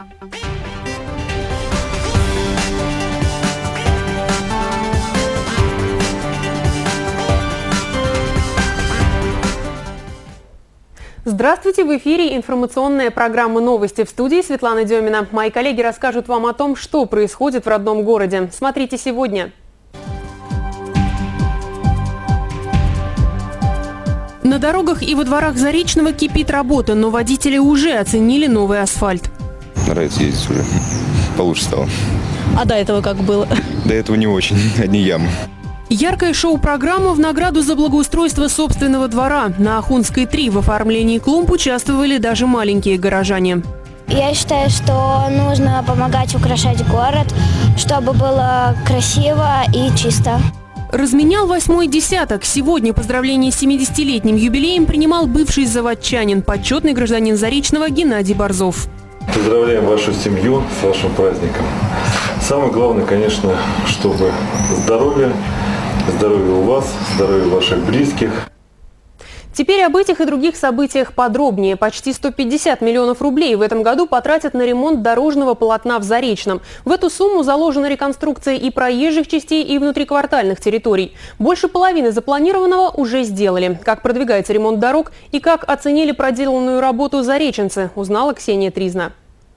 Здравствуйте! В эфире информационная программа «Новости», в студии Светлана Демина. Мои коллеги расскажут вам о том, что происходит в родном городе. Смотрите сегодня. На дорогах и во дворах Заречного кипит работа, но водители уже оценили новый асфальт. Нравится ездить уже. Получше стало. А до этого как было? До этого не очень. Одни ямы. Яркая шоу-программа в награду за благоустройство собственного двора. На Ахунской 3 в оформлении клумб участвовали даже маленькие горожане. Я считаю, что нужно помогать украшать город, чтобы было красиво и чисто. Разменял 8-й десяток. Сегодня поздравление с 70-летним юбилеем принимал бывший заводчанин, почетный гражданин Заречного Геннадий Борзов. Поздравляем вашу семью с вашим праздником. Самое главное, конечно, чтобы здоровье у вас, здоровье ваших близких. Теперь об этих и других событиях подробнее. Почти 150 миллионов рублей в этом году потратят на ремонт дорожного полотна в Заречном. В эту сумму заложена реконструкция и проезжих частей, и внутриквартальных территорий. Больше половины запланированного уже сделали. Как продвигается ремонт дорог и как оценили проделанную работу зареченцы, узнала Ксения Тризна.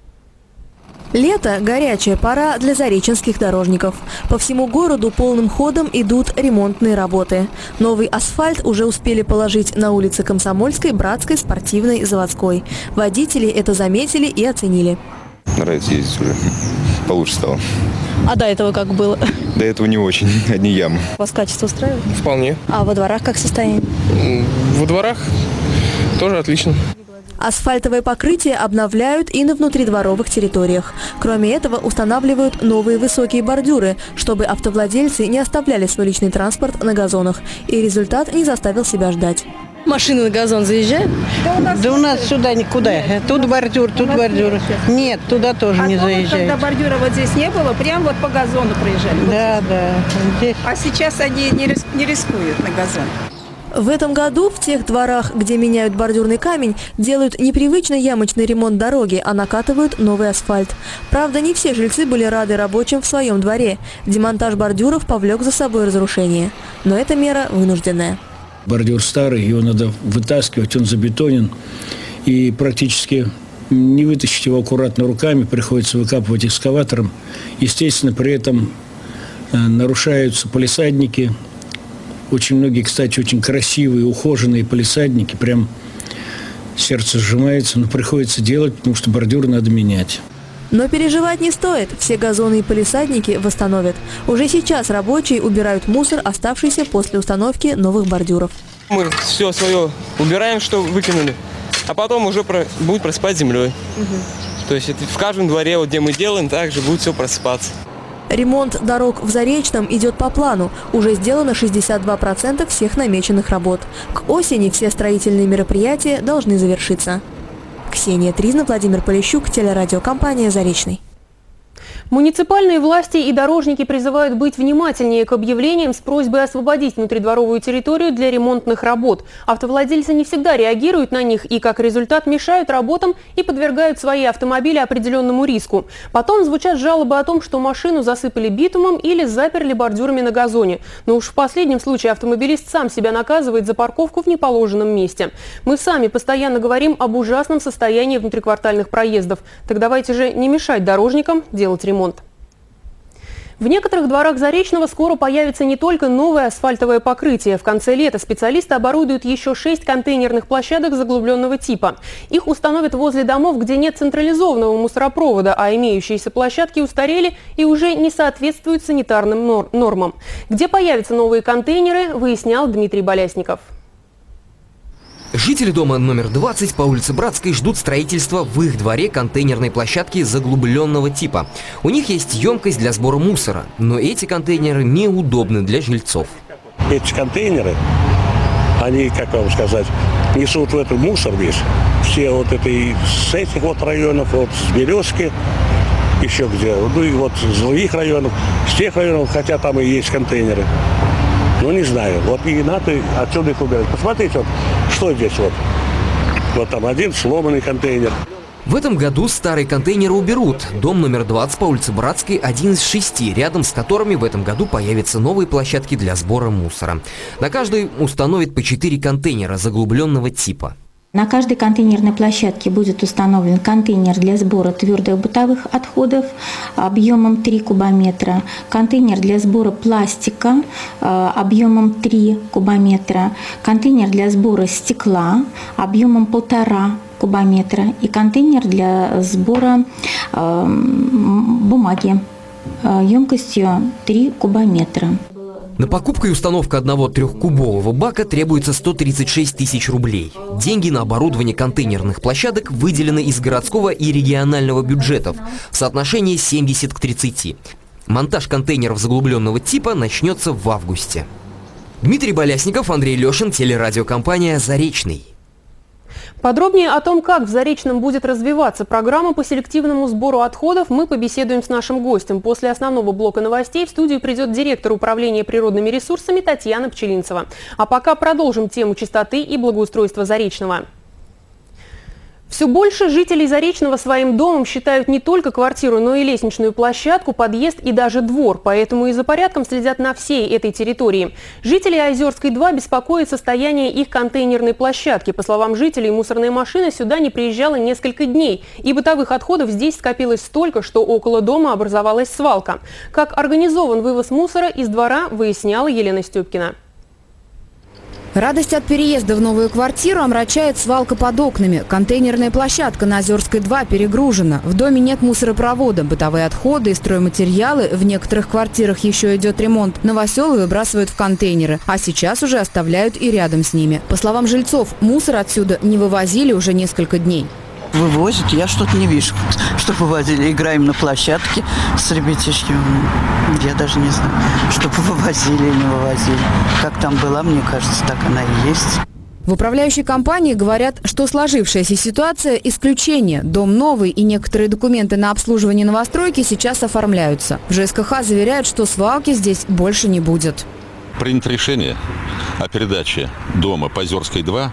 Лето – горячая пора для зареченских дорожников. По всему городу полным ходом идут ремонтные работы. Новый асфальт уже успели положить на улице Комсомольской, Братской, Спортивной, Заводской. Водители это заметили и оценили. Нравится ездить уже. Получше стало. А до этого как было? До этого не очень. Одни ямы. Вас качество устраивает? Вполне. А во дворах как состояние? Во дворах тоже отлично. Асфальтовое покрытие обновляют и на внутридворовых территориях. Кроме этого, устанавливают новые высокие бордюры, чтобы автовладельцы не оставляли свой личный транспорт на газонах. И результат не заставил себя ждать. Машины на газон заезжают? Да у нас сюда никуда. Тут бордюр, тут бордюр. Нет, туда тоже не заезжают. Когда бордюра вот здесь не было, прям вот по газону проезжали. Да, да. Здесь. А сейчас они не рискуют на газон. В этом году в тех дворах, где меняют бордюрный камень, делают непривычный ямочный ремонт дороги, а накатывают новый асфальт. Правда, не все жильцы были рады рабочим в своем дворе. Демонтаж бордюров повлек за собой разрушение. Но эта мера вынужденная. Бордюр старый, его надо вытаскивать, он забетонен. И практически не вытащить его аккуратно руками, приходится выкапывать экскаватором. Естественно, при этом нарушаются палисадники. Очень многие, кстати, очень красивые, ухоженные палисадники. Прям сердце сжимается, но приходится делать, потому что бордюры надо менять. Но переживать не стоит. Все газоны и палисадники восстановят. Уже сейчас рабочие убирают мусор, оставшийся после установки новых бордюров. Мы все свое убираем, что выкинули, а потом уже будет просыпать землей. То есть это в каждом дворе, вот, где мы делаем, также будет все просыпаться. Ремонт дорог в Заречном идет по плану. Уже сделано 62% всех намеченных работ. К осени все строительные мероприятия должны завершиться. Ксения Тризна, Владимир Полищук, телерадиокомпания «Заречный». Муниципальные власти и дорожники призывают быть внимательнее к объявлениям с просьбой освободить внутридворовую территорию для ремонтных работ. Автовладельцы не всегда реагируют на них и, как результат, мешают работам и подвергают свои автомобили определенному риску. Потом звучат жалобы о том, что машину засыпали битумом или заперли бордюрами на газоне. Но уж в последнем случае автомобилист сам себя наказывает за парковку в неположенном месте. Мы сами постоянно говорим об ужасном состоянии внутриквартальных проездов. Так давайте же не мешать дорожникам делать ремонт. В некоторых дворах Заречного скоро появится не только новое асфальтовое покрытие. В конце лета специалисты оборудуют еще 6 контейнерных площадок заглубленного типа. Их установят возле домов, где нет централизованного мусоропровода, а имеющиеся площадки устарели и уже не соответствуют санитарным нормам. Где появятся новые контейнеры, выяснял Дмитрий Болясников. Жители дома номер 20 по улице Братской ждут строительства в их дворе контейнерной площадки заглубленного типа. У них есть емкость для сбора мусора, но эти контейнеры неудобны для жильцов. Эти контейнеры, они, как вам сказать, несут в этот мусор весь. Все вот это и с этих вот районов, вот с Березки, еще где, ну и вот с других районов, с тех районов, хотя там и есть контейнеры. Ну, не знаю. Вот и надо отсюда их убирать. Посмотрите, вот, что здесь вот. Вот там один сломанный контейнер. В этом году старые контейнеры уберут. Дом номер 20 по улице Братской – один из 6, рядом с которыми в этом году появятся новые площадки для сбора мусора. На каждой установят по 4 контейнера заглубленного типа. На каждой контейнерной площадке будет установлен контейнер для сбора твердых бытовых отходов объемом 3 кубометра, контейнер для сбора пластика объемом 3 кубометра, контейнер для сбора стекла объемом 1,5 кубометра и контейнер для сбора бумаги емкостью 3 кубометра. На покупку и установку одного 3-кубового бака требуется 136 тысяч рублей. Деньги на оборудование контейнерных площадок выделены из городского и регионального бюджетов в соотношении 70 к 30. Монтаж контейнеров заглубленного типа начнется в августе. Дмитрий Болясников, Андрей Лешин, телерадиокомпания «Заречный». Подробнее о том, как в Заречном будет развиваться программа по селективному сбору отходов, мы побеседуем с нашим гостем. После основного блока новостей в студию придет директор управления природными ресурсами Татьяна Пчелинцева. А пока продолжим тему чистоты и благоустройства Заречного. Все больше жителей Заречного своим домом считают не только квартиру, но и лестничную площадку, подъезд и даже двор. Поэтому и за порядком следят на всей этой территории. Жители Озерской 2 беспокоят состояние их контейнерной площадки. По словам жителей, мусорная машина сюда не приезжала несколько дней. И бытовых отходов здесь скопилось столько, что около дома образовалась свалка. Как организован вывоз мусора из двора, выясняла Елена Степкина. Радость от переезда в новую квартиру омрачает свалка под окнами. Контейнерная площадка на Озерской 2 перегружена. В доме нет мусоропровода, бытовые отходы и стройматериалы. В некоторых квартирах еще идет ремонт. Новоселы выбрасывают в контейнеры, а сейчас уже оставляют и рядом с ними. По словам жильцов, мусор отсюда не вывозили уже несколько дней. Вывозят, я что-то не вижу, что вывозили. Играем на площадке с ребятишками. Я даже не знаю, что вывозили или не вывозили. Как там была, мне кажется, так она и есть. В управляющей компании говорят, что сложившаяся ситуация – исключение. Дом новый и некоторые документы на обслуживание новостройки сейчас оформляются. В ЖСКХ заверяют, что свалки здесь больше не будет. Принято решение о передаче дома по Озерской 2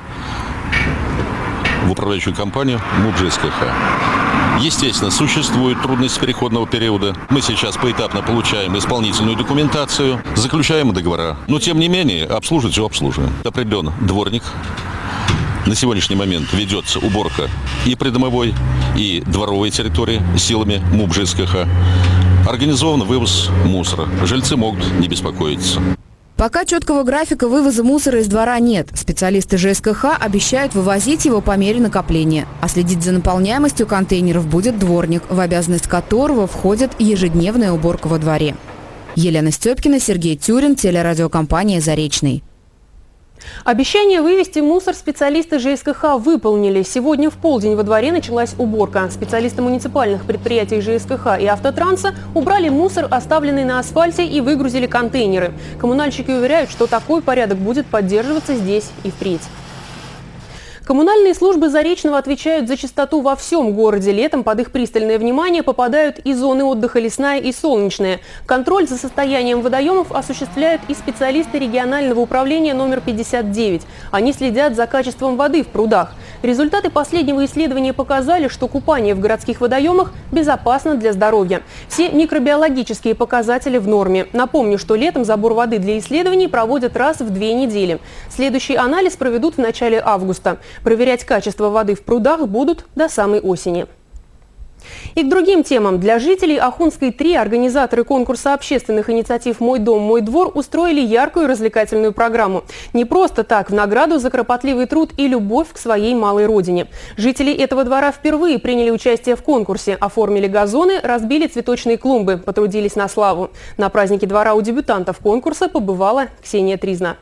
в управляющую компанию МУП ЖСКХ. Естественно, существует трудность переходного периода. Мы сейчас поэтапно получаем исполнительную документацию, заключаем договора. Но, тем не менее, обслуживать все обслуживаем. Определен дворник. На сегодняшний момент ведется уборка и придомовой, и дворовой территории силами МУП ЖСКХ. Организован вывоз мусора. Жильцы могут не беспокоиться. Пока четкого графика вывоза мусора из двора нет. Специалисты ЖСКХ обещают вывозить его по мере накопления. А следить за наполняемостью контейнеров будет дворник, в обязанность которого входит ежедневная уборка во дворе. Елена Степкина, Сергей Тюрин, телерадиокомпания «Заречный». Обещание вывести мусор специалисты ЖСКХ выполнили. Сегодня в полдень во дворе началась уборка. Специалисты муниципальных предприятий ЖСКХ и Автотранса убрали мусор, оставленный на асфальте, и выгрузили контейнеры. Коммунальщики уверяют, что такой порядок будет поддерживаться здесь и впредь. Коммунальные службы Заречного отвечают за чистоту во всем городе. Летом под их пристальное внимание попадают и зоны отдыха Лесная и Солнечная. Контроль за состоянием водоемов осуществляют и специалисты регионального управления номер 59. Они следят за качеством воды в прудах. Результаты последнего исследования показали, что купание в городских водоемах безопасно для здоровья. Все микробиологические показатели в норме. Напомню, что летом забор воды для исследований проводят раз в 2 недели. Следующий анализ проведут в начале августа. Проверять качество воды в прудах будут до самой осени. И к другим темам. Для жителей Ахунской 3 организаторы конкурса общественных инициатив «Мой дом, мой двор» устроили яркую развлекательную программу. Не просто так, в награду за кропотливый труд и любовь к своей малой родине. Жители этого двора впервые приняли участие в конкурсе, оформили газоны, разбили цветочные клумбы, потрудились на славу. На празднике двора у дебютантов конкурса побывала Ксения Тризна.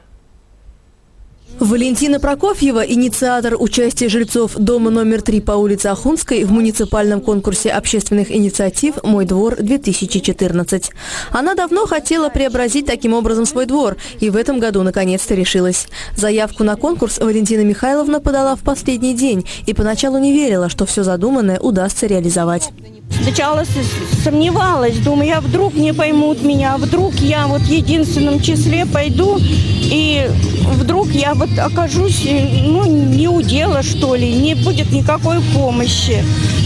Валентина Прокофьева, инициатор участия жильцов дома номер 3 по улице Ахунской в муниципальном конкурсе общественных инициатив «Мой двор-2014». Она давно хотела преобразить таким образом свой двор и в этом году наконец-то решилась. Заявку на конкурс Валентина Михайловна подала в последний день и поначалу не верила, что все задуманное удастся реализовать. Сначала сомневалась, думаю, а вдруг не поймут меня, вдруг я вот в единственном числе пойду, и вдруг я вот окажусь, ну, не у дела, что ли, не будет никакой помощи.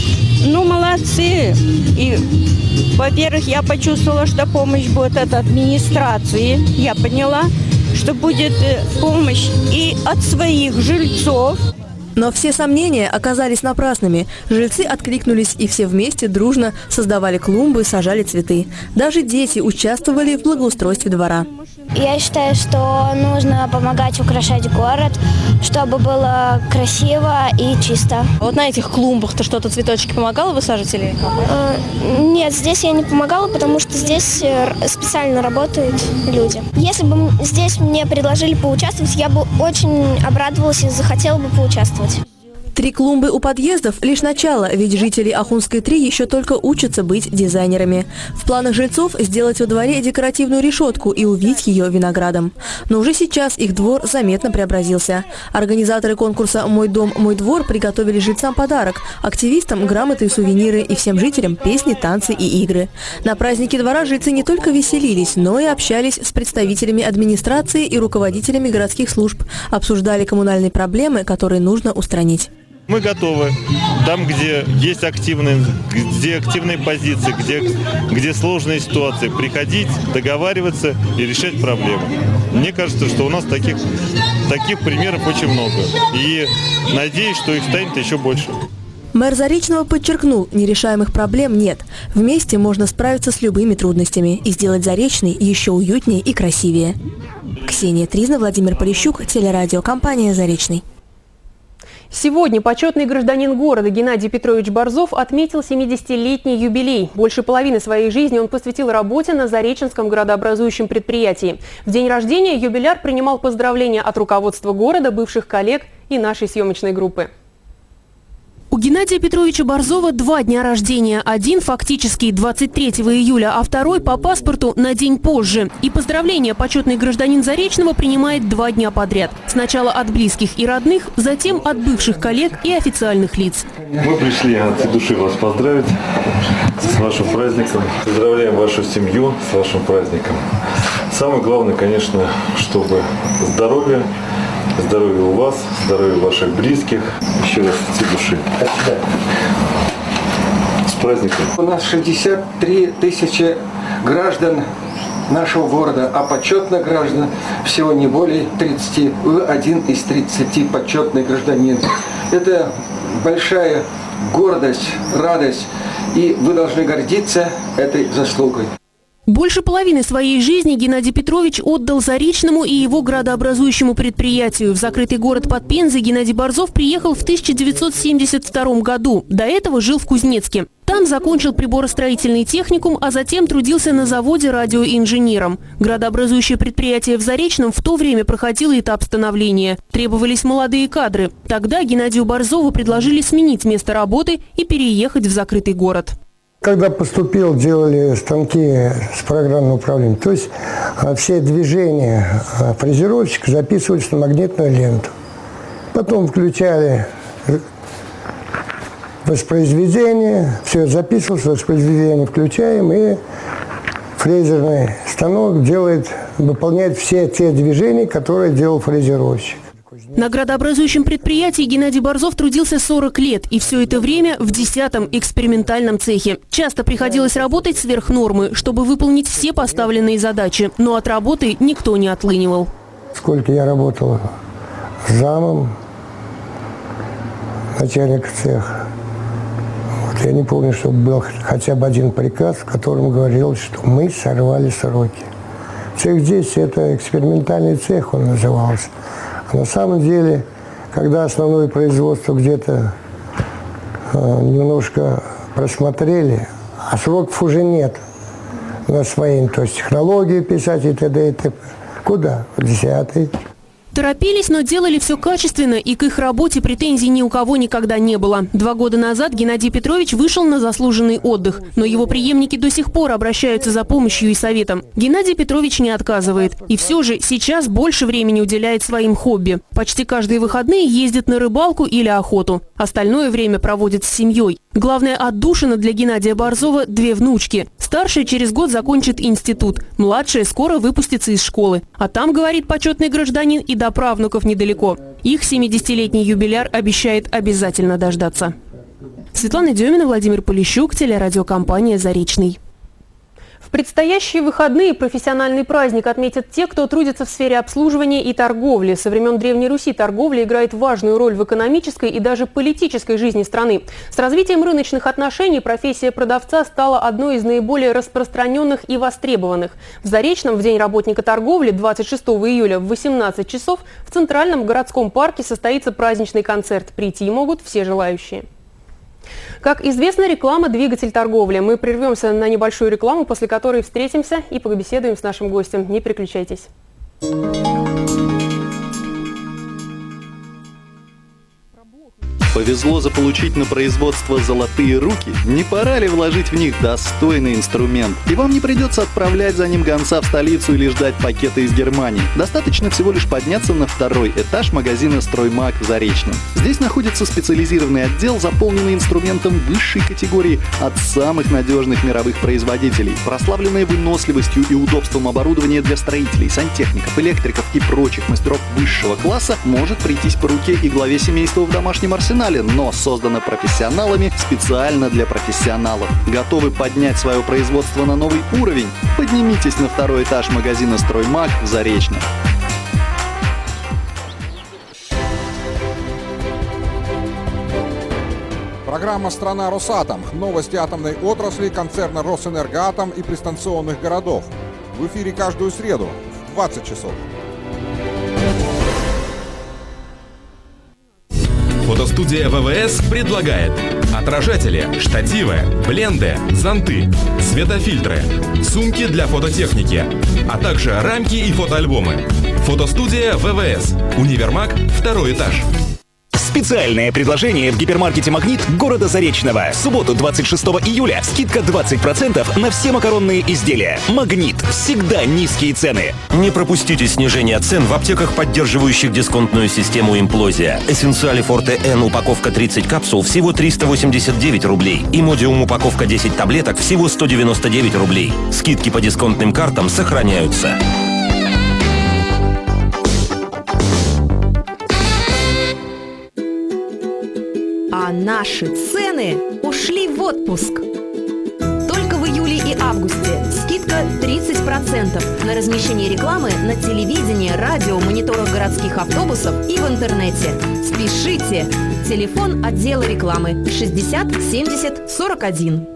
Ну, молодцы. И, во-первых, я почувствовала, что помощь будет от администрации. Я поняла, что будет помощь и от своих жильцов. Но все сомнения оказались напрасными. Жильцы откликнулись и все вместе дружно создавали клумбы, сажали цветы. Даже дети участвовали в благоустройстве двора. Я считаю, что нужно помогать украшать город, чтобы было красиво и чисто. Вот на этих клумбах ты что-то цветочки помогала высаживать или? Нет, здесь я не помогала, потому что здесь специально работают люди. Если бы здесь мне предложили поучаствовать, я бы очень обрадовалась и захотела бы поучаствовать. 3 клумбы у подъездов – лишь начало, ведь жители Ахунской 3 еще только учатся быть дизайнерами. В планах жильцов сделать во дворе декоративную решетку и увить ее виноградом. Но уже сейчас их двор заметно преобразился. Организаторы конкурса «Мой дом, мой двор» приготовили жильцам подарок – активистам грамоты и сувениры, и всем жителям песни, танцы и игры. На празднике двора жильцы не только веселились, но и общались с представителями администрации и руководителями городских служб, обсуждали коммунальные проблемы, которые нужно устранить. Мы готовы там, где есть активные позиции, где сложные ситуации, приходить, договариваться и решать проблемы. Мне кажется, что у нас таких примеров очень много. И надеюсь, что их станет еще больше. Мэр Заречного подчеркнул, нерешаемых проблем нет. Вместе можно справиться с любыми трудностями и сделать Заречный еще уютнее и красивее. Ксения Тризна, Владимир Полищук, телерадиокомпания «Заречный». Сегодня почетный гражданин города Геннадий Петрович Борзов отметил 70-летний юбилей. Больше половины своей жизни он посвятил работе на Зареченском градообразующем предприятии. В день рождения юбиляр принимал поздравления от руководства города, бывших коллег и нашей съемочной группы. У Геннадия Петровича Борзова 2 дня рождения. Один фактически 23 июля, а второй по паспорту на день позже. И поздравления почетный гражданин Заречного принимает 2 дня подряд. Сначала от близких и родных, затем от бывших коллег и официальных лиц. Мы пришли от всей души вас поздравить с вашим праздником. Поздравляем вашу семью с вашим праздником. Самое главное, конечно, чтобы здоровье у вас, здоровье ваших близких. Еще раз от всей души. С праздником. У нас 63 тысячи граждан нашего города, а почетных граждан всего не более 30. Вы один из 30 почетный гражданин. Это большая гордость, радость, и вы должны гордиться этой заслугой. Больше половины своей жизни Геннадий Петрович отдал Заречному и его градообразующему предприятию. В закрытый город под Пензой Геннадий Борзов приехал в 1972 году. До этого жил в Кузнецке. Там закончил приборостроительный техникум, а затем трудился на заводе радиоинженером. Градообразующее предприятие в Заречном в то время проходило этап становления. Требовались молодые кадры. Тогда Геннадию Борзову предложили сменить место работы и переехать в закрытый город. Когда поступил, делали станки с программным управлением. То есть все движения фрезеровщика записывались на магнитную ленту. Потом включали воспроизведение, все записывалось, воспроизведение включаем, и фрезерный станок выполняет все те движения, которые делал фрезеровщик. На градообразующем предприятии Геннадий Борзов трудился 40 лет, и все это время в 10-м экспериментальном цехе. Часто приходилось работать сверх нормы, чтобы выполнить все поставленные задачи, но от работы никто не отлынивал. Сколько я работал замом начальника цеха, я не помню, чтобы был хотя бы один приказ, в котором говорилось, что мы сорвали сроки. Цех здесь – это экспериментальный цех, он назывался. На самом деле, когда основное производство где-то немножко просмотрели, а сроков уже нет на своим, то есть технологию писать и т.д. и т.п. Куда? В 10-й. Торопились, но делали все качественно, и к их работе претензий ни у кого никогда не было. 2 года назад Геннадий Петрович вышел на заслуженный отдых, но его преемники до сих пор обращаются за помощью и советом. Геннадий Петрович не отказывает. И все же сейчас больше времени уделяет своим хобби. Почти каждые выходные ездит на рыбалку или охоту. Остальное время проводит с семьей. Главная отдушина для Геннадия Борзова – 2 внучки. Старшая через год закончит институт, младшая скоро выпустится из школы. А там, говорит почетный гражданин, и до правнуков недалеко. Их 70-летний юбиляр обещает обязательно дождаться. Светлана Демина, Владимир Полищук, телерадиокомпания «Заречный». В предстоящие выходные профессиональный праздник отметят те, кто трудится в сфере обслуживания и торговли. Со времен Древней Руси торговля играет важную роль в экономической и даже политической жизни страны. С развитием рыночных отношений профессия продавца стала одной из наиболее распространенных и востребованных. В Заречном в День работника торговли 26 июля в 18 часов в Центральном городском парке состоится праздничный концерт. Прийти могут все желающие. Как известно, реклама – двигатель торговли. Мы прервемся на небольшую рекламу, после которой встретимся и побеседуем с нашим гостем. Не переключайтесь. Повезло заполучить на производство золотые руки? Не пора ли вложить в них достойный инструмент? И вам не придется отправлять за ним гонца в столицу или ждать пакета из Германии. Достаточно всего лишь подняться на второй этаж магазина «Строймаг» в Заречном. Здесь находится специализированный отдел, заполненный инструментом высшей категории от самых надежных мировых производителей. Прославленное выносливостью и удобством оборудования для строителей, сантехников, электриков и прочих мастеров высшего класса может прийтись по руке и главе семейства в домашнем арсенале, но создано профессионалами специально для профессионалов. Готовы поднять свое производство на новый уровень? Поднимитесь на второй этаж магазина «Строймаг» в Заречном. Программа «Страна Росатом». Новости атомной отрасли, концерна «Росэнергоатом» и пристанционных городов. В эфире каждую среду в 20 часов. Фотостудия ВВС предлагает отражатели, штативы, бленды, зонты, светофильтры, сумки для фототехники, а также рамки и фотоальбомы. Фотостудия ВВС. Универмаг, второй этаж. Специальное предложение в гипермаркете «Магнит» города Заречного. В субботу 26 июля скидка 20% на все макаронные изделия. «Магнит». Всегда низкие цены. Не пропустите снижение цен в аптеках, поддерживающих дисконтную систему «Имплозия». Эссенциали Форте Н упаковка 30 капсул всего 389 рублей. Имодиум упаковка 10 таблеток всего 199 рублей. Скидки по дисконтным картам сохраняются. А наши цены ушли в отпуск. Только в июле и августе скидка 30% на размещение рекламы на телевидении, радио, мониторах городских автобусов и в интернете. Спешите! Телефон отдела рекламы 60 70 41.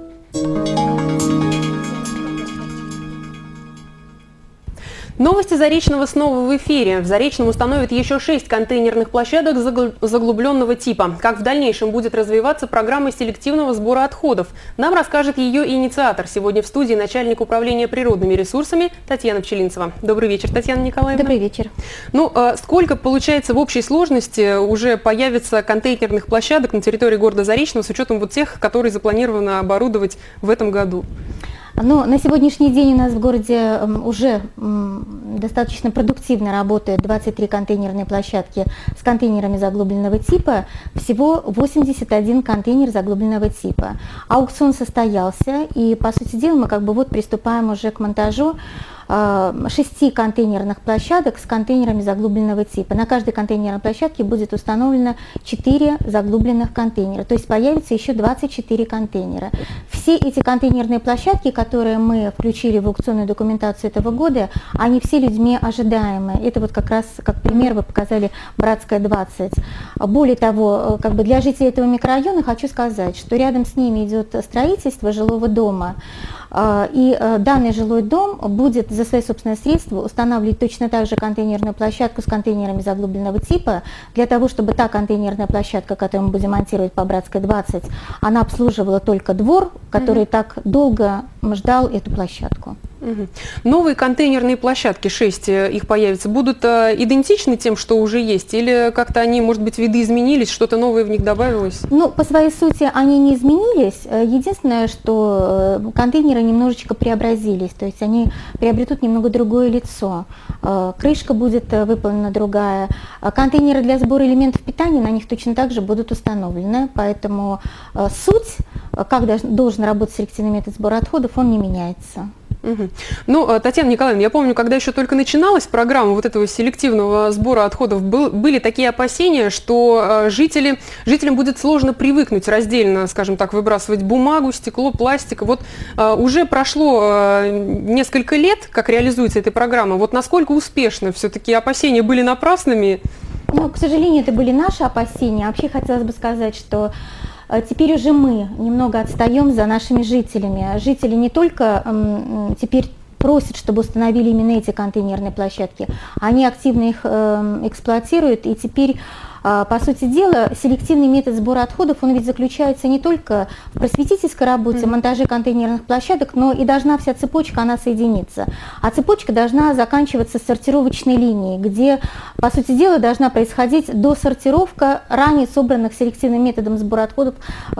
Новости Заречного снова в эфире. В Заречном установят еще 6 контейнерных площадок заглубленного типа. Как в дальнейшем будет развиваться программа селективного сбора отходов, нам расскажет ее инициатор. Сегодня в студии начальник управления природными ресурсами Татьяна Пчелинцева. Добрый вечер, Татьяна Николаевна. Добрый вечер. Ну, сколько, получается, в общей сложности уже появится контейнерных площадок на территории города Заречного с учетом вот тех, которые запланировано оборудовать в этом году? Но на сегодняшний день у нас в городе уже достаточно продуктивно работают 23 контейнерные площадки с контейнерами заглубленного типа, всего 81 контейнер заглубленного типа. Аукцион состоялся, и, по сути дела, мы вот приступаем уже к монтажу 6 контейнерных площадок с контейнерами заглубленного типа. На каждой контейнерной площадке будет установлено 4 заглубленных контейнера, то есть появится еще 24 контейнера. Все эти контейнерные площадки, которые мы включили в аукционную документацию этого года, они все людьми ожидаемые. Это вот как раз как пример вы показали Братская 20. Более того, для жителей этого микрорайона хочу сказать, что рядом с ними идет строительство жилого дома. И данный жилой дом будет за свои собственные средства устанавливать точно так же контейнерную площадку с контейнерами заглубленного типа, для того, чтобы та контейнерная площадка, которую мы будем монтировать по Братской 20, она обслуживала только двор, который так долго ждал эту площадку. Новые контейнерные площадки, 6 их появится, будут идентичны тем, что уже есть? Или как-то они, может быть, виды изменились, что-то новое в них добавилось? Ну, по своей сути они не изменились. Единственное, что контейнеры немножечко преобразились, то есть они приобретут немного другое лицо. Крышка будет выполнена другая. Контейнеры для сбора элементов питания на них точно так же будут установлены, поэтому суть, как должен работать селективный метод сбора отходов, он не меняется. Ну, Татьяна Николаевна, я помню, когда еще только начиналась программа вот этого селективного сбора отходов, были такие опасения, что жителям будет сложно привыкнуть раздельно, скажем так, выбрасывать бумагу, стекло, пластик. Вот уже прошло несколько лет, как реализуется эта программа. Вот насколько успешно? Все-таки опасения были напрасными? Ну, к сожалению, это были наши опасения. Вообще хотелось бы сказать, что теперь уже мы немного отстаем за нашими жителями. Жители не только теперь просят, чтобы установили именно эти контейнерные площадки, они активно их эксплуатируют, и теперь, по сути дела, селективный метод сбора отходов, он ведь заключается не только в просветительской работе, монтаже контейнерных площадок, но и должна вся цепочка, она соединиться. А цепочка должна заканчиваться сортировочной линией, где, по сути дела, должна происходить досортировка ранее собранных селективным методом сбора отходов,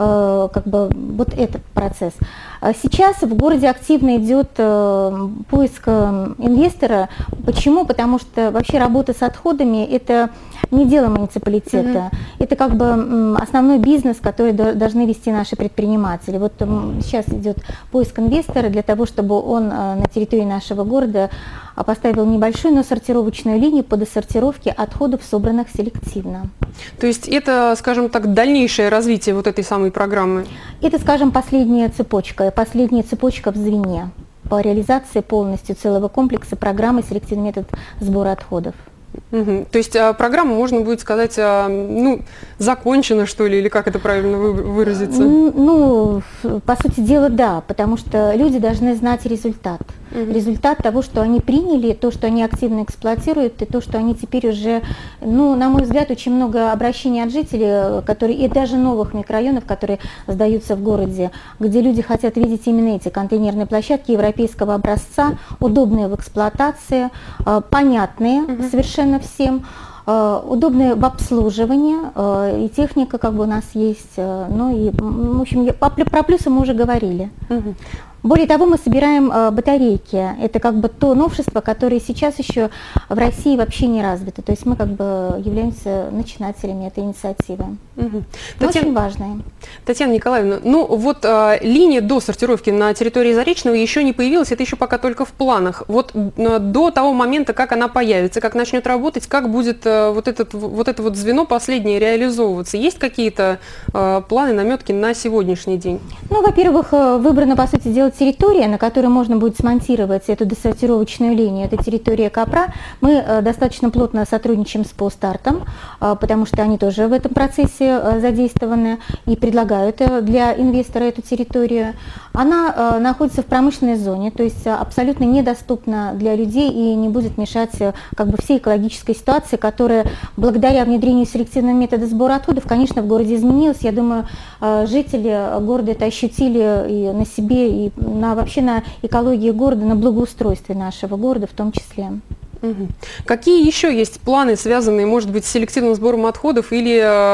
как бы вот этот процесс. Сейчас в городе активно идет поиск инвестора. Почему? Потому что вообще работа с отходами – это не дело муниципалитета. Это как бы основной бизнес, который должны вести наши предприниматели. Вот сейчас идет поиск инвестора для того, чтобы он на территории нашего города поставил небольшую, но сортировочную линию по досортировке отходов, собранных селективно. То есть это, скажем так, дальнейшее развитие вот этой самой программы? Это, скажем, последняя цепочка в звене по реализации полностью целого комплекса программы «Селективный метод сбора отходов». То есть программа, можно будет сказать, ну, закончена, что ли, или как это правильно выразиться? Ну, по сути дела, да, потому что люди должны знать результат. Результат того, что они приняли, то, что они активно эксплуатируют, и то, что они теперь уже, ну, на мой взгляд, очень много обращений от жителей, которые, и даже новых микрорайонов, которые сдаются в городе, где люди хотят видеть именно эти контейнерные площадки европейского образца, удобные в эксплуатации, понятные совершенно всем, удобные в обслуживании, и техника как бы у нас есть, ну и, в общем, про плюсы мы уже говорили. Более того, мы собираем батарейки. Это как бы то новшество, которое сейчас еще в России вообще не развито. То есть мы как бы являемся начинателями этой инициативы. Очень важная. Татьяна Николаевна, ну вот линия до сортировки на территории Заречного еще не появилась, это еще пока только в планах. Вот до того момента, как она появится, как начнет работать, как будет вот это звено последнее реализовываться? Есть какие-то планы, наметки на сегодняшний день? Ну, во-первых, выбрана, по сути дела, территория, на которой можно будет смонтировать эту досортировочную линию. Это территория Капра. Мы достаточно плотно сотрудничаем с Полстартом, потому что они тоже в этом процессе задействованы и предлагают для инвестора эту территорию. Она находится в промышленной зоне, то есть абсолютно недоступна для людей и не будет мешать как бы всей экологической ситуации, которая благодаря внедрению селективного метода сбора отходов, конечно, в городе изменилась. Я думаю, жители города это ощутили и на себе, и вообще на экологии города, на благоустройстве нашего города в том числе. Какие еще есть планы, связанные, может быть, с селективным сбором отходов или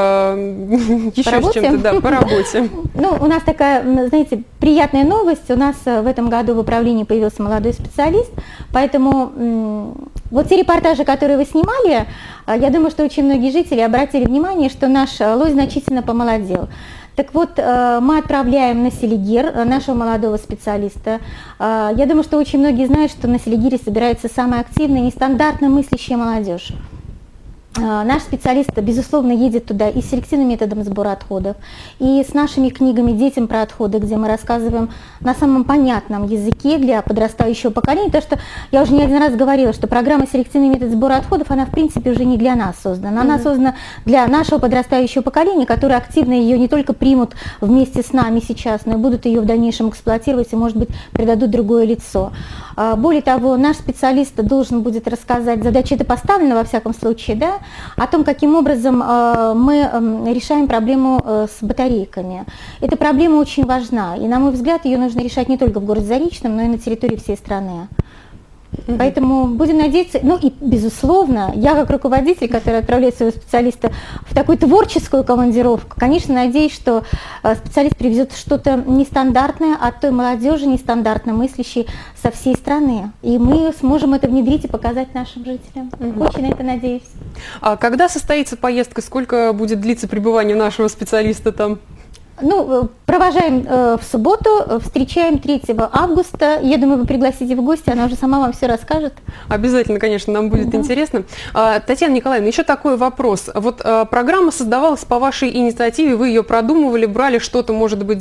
еще с чем-то, да, по работе? Ну, у нас такая, знаете, приятная новость. У нас в этом году в управлении появился молодой специалист, поэтому вот те репортажи, которые вы снимали, я думаю, что очень многие жители обратили внимание, что наш лось значительно помолодел. Так вот, мы отправляем на Селигер нашего молодого специалиста. Я думаю, что очень многие знают, что на Селигере собирается самая активная, нестандартно мыслящая молодежь. Наш специалист, безусловно, едет туда и с селективным методом сбора отходов, и с нашими книгами «Детям про отходы», где мы рассказываем на самом понятном языке для подрастающего поколения. То, что я уже не один раз говорила, что программа «Селективный метод сбора отходов», она в принципе уже не для нас создана. Она создана для нашего подрастающего поколения, которые активно ее не только примут вместе с нами сейчас, но и будут ее в дальнейшем эксплуатировать и, может быть, придадут другое лицо. Более того, наш специалист должен будет рассказать, задача это поставлена во всяком случае, да, о том, каким образом мы решаем проблему с батарейками. Эта проблема очень важна, и, на мой взгляд, ее нужно решать не только в городе Заречном, но и на территории всей страны. Поэтому будем надеяться, ну и безусловно, я как руководитель, который отправляет своего специалиста в такую творческую командировку, конечно, надеюсь, что специалист привезет что-то нестандартное от той молодежи, нестандартно мыслящей со всей страны. И мы сможем это внедрить и показать нашим жителям. Очень на это надеюсь. А когда состоится поездка, сколько будет длиться пребывание нашего специалиста там? Ну, провожаем в субботу, встречаем 3 августа. Я думаю, вы пригласите в гости, она уже сама вам все расскажет. Обязательно, конечно, нам будет интересно. Татьяна Николаевна, еще такой вопрос. Вот программа создавалась по вашей инициативе, вы ее продумывали, брали что-то, может быть,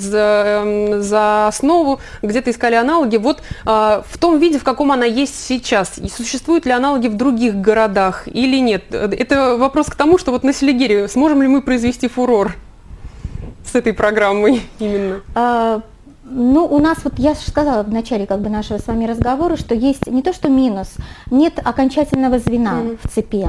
за основу, где-то искали аналоги. Вот в том виде, в каком она есть сейчас, и существуют ли аналоги в других городах или нет? Это вопрос к тому, что вот на Селигере сможем ли мы произвести фурор с этой программой именно? Ну, у нас, вот я сказала в начале как бы нашего с вами разговора, что есть не то что минус, нет окончательного звена в цепи.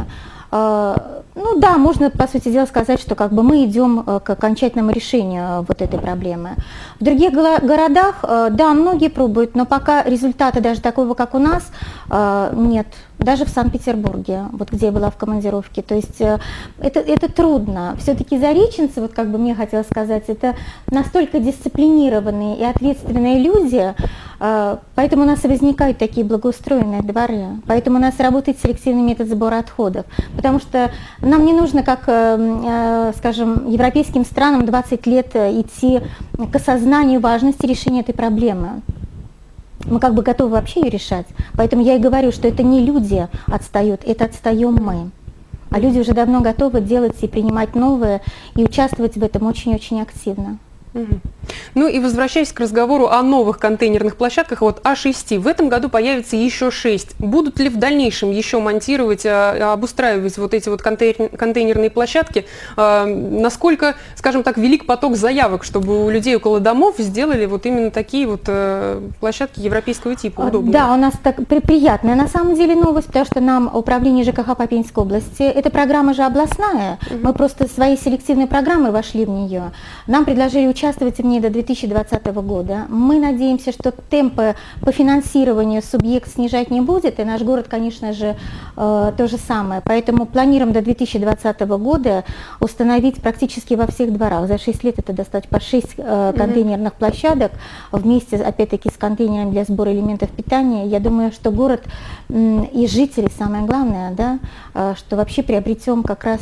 Ну да, можно, по сути дела, сказать, что как бы мы идем к окончательному решению вот этой проблемы. В других городах, да, многие пробуют, но пока результата даже такого, как у нас, нет. Даже в Санкт-Петербурге, вот где я была в командировке. То есть это трудно. Все-таки зареченцы, вот как бы мне хотелось сказать, это настолько дисциплинированные и ответственные люди, поэтому у нас и возникают такие благоустроенные дворы. Поэтому у нас работает селективный метод сбора отходов. Потому что нам не нужно, как, скажем, европейским странам 20 лет идти к осознанию важности решения этой проблемы. Мы как бы готовы вообще ее решать. Поэтому я и говорю, что это не люди отстают, это отстаем мы. А люди уже давно готовы делать и принимать новое, и участвовать в этом очень-очень активно. Ну и возвращаясь к разговору о новых контейнерных площадках, вот о 6. В этом году появится еще 6. Будут ли в дальнейшем еще монтировать, обустраивать вот эти вот контейнерные площадки? Насколько, скажем так, велик поток заявок, чтобы у людей около домов сделали вот именно такие вот площадки европейского типа, удобные? Да, у нас так приятная на самом деле новость, потому что нам управление ЖКХ по Пензенской области, эта программа же областная, мы просто своей селективной программой вошли в нее. Нам предложили участвовать в ней до 2020 года. Мы надеемся, что темпы по финансированию субъект снижать не будет, и наш город, конечно же, то же самое. Поэтому планируем до 2020 года установить практически во всех дворах. За 6 лет это достать по 6 контейнерных площадок вместе, опять-таки, с контейнерами для сбора элементов питания. Я думаю, что город и жители, самое главное, да, что вообще приобретем как раз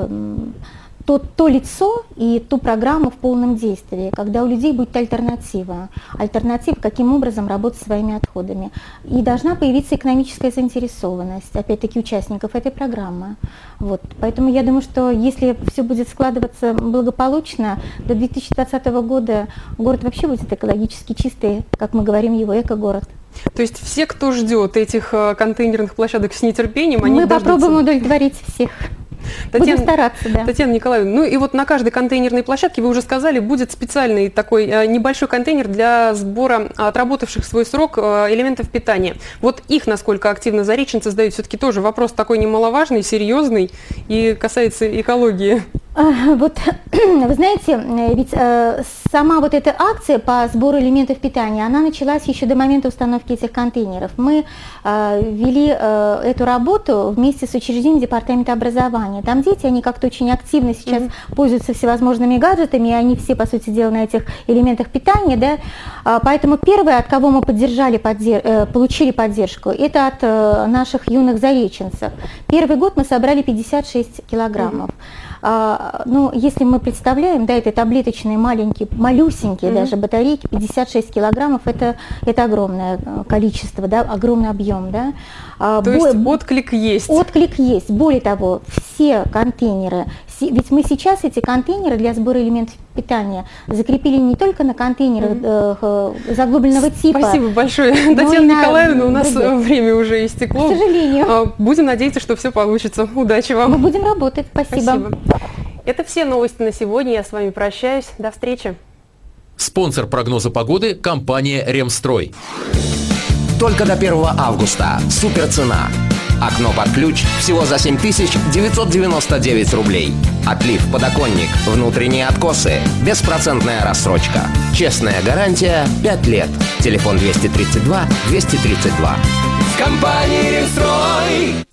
то лицо и ту программу в полном действии, когда у людей будет альтернатива. Альтернатива, каким образом работать со своими отходами. И должна появиться экономическая заинтересованность, опять-таки, участников этой программы. Вот. Поэтому я думаю, что если все будет складываться благополучно, до 2020 года город вообще будет экологически чистый, как мы говорим, его эко-город. То есть все, кто ждет этих контейнерных площадок с нетерпением, они мы попробуем удовлетворить всех. Будем стараться, да. Татьяна Николаевна, ну и вот на каждой контейнерной площадке, вы уже сказали, будет специальный такой небольшой контейнер для сбора отработавших свой срок элементов питания. Вот их, насколько активно зареченцы сдают, все-таки тоже вопрос такой немаловажный, серьезный и касается экологии. Вот, вы знаете, ведь сама вот эта акция по сбору элементов питания, она началась еще до момента установки этих контейнеров. Мы вели эту работу вместе с учреждением департамента образования. Там дети, они как-то очень активно сейчас пользуются всевозможными гаджетами, и они все, по сути дела, на этих элементах питания, да. Поэтому первое, от кого мы получили поддержку, это от наших юных зареченцев. Первый год мы собрали 56 килограммов. Ну, если мы представляем, да, это таблеточные маленькие, малюсенькие даже батарейки, 56 килограммов, это огромное количество, да, огромный объем, да. То есть отклик есть? Отклик есть. Более того, все контейнеры, ведь мы сейчас эти контейнеры для сбора элементов питания закрепили не только на контейнерах заглубленного типа. Спасибо большое, Татьяна Николаевна, у нас время уже истекло. К сожалению. Будем надеяться, что все получится. Удачи вам. Мы будем работать. Спасибо. Это все новости на сегодня. Я с вами прощаюсь. До встречи. Спонсор прогноза погоды – компания «Ремстрой». Только до 1 августа. Суперцена. Окно под ключ всего за 7999 рублей. Отлив подоконник, внутренние откосы, беспроцентная рассрочка. Честная гарантия 5 лет. Телефон 232 232. В компании «Ремстрой».